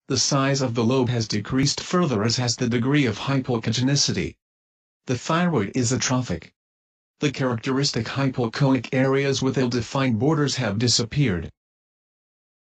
The size of the lobe has decreased further, as has the degree of hypoechogenicity. The thyroid is atrophic. The characteristic hypoechoic areas with ill-defined borders have disappeared.